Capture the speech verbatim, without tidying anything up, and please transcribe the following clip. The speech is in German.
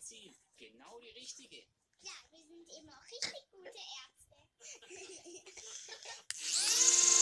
Medizin. Genau die richtige. Ja, wir sind eben auch richtig gute Ärzte.